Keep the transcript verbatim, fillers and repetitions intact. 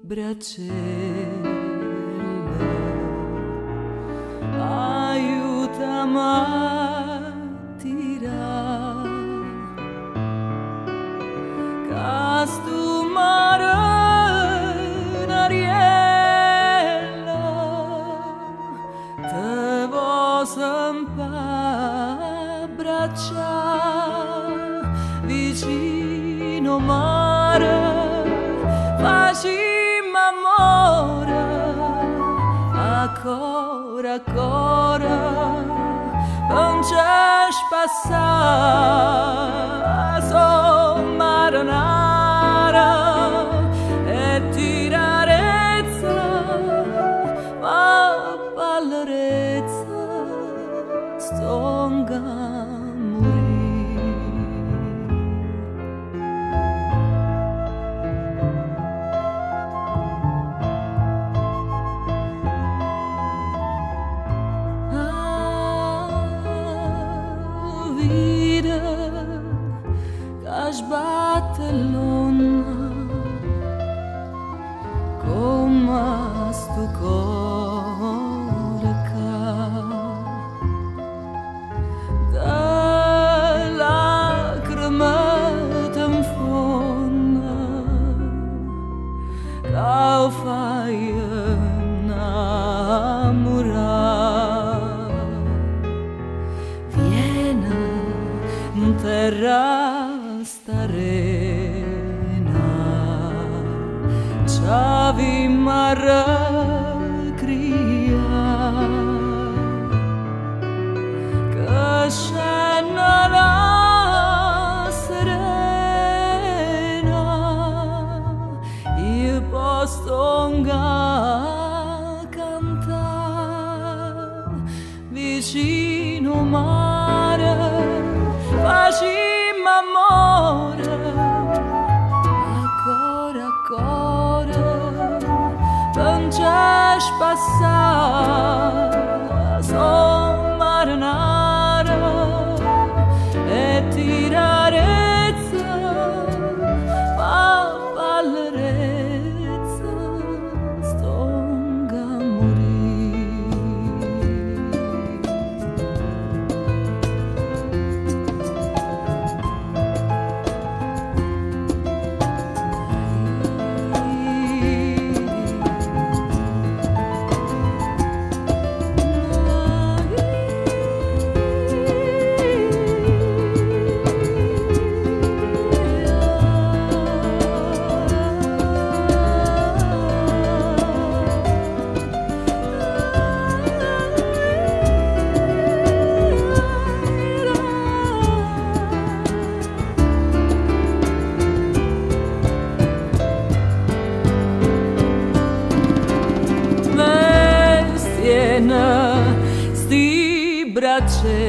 braccella, aiutami a tirare casto mare in ariella, te vo sempre abbracciare vicino mare. Facimmo amore, ancora, ancora, non c'è spassare, so marinara e tirarezza, ma pallerezza, stonga morire. Sbatte l'onna come sto cuore ca da lacrime t'infonda che fai innamorare viene in terra starena, c'avi marra cria, che scena la serena, io posso cantare vicino mare, facimmo amore, ancora, ancora, non c'è spassare, so marinara e tirarezza, ma pallerezza, stonga sti braccia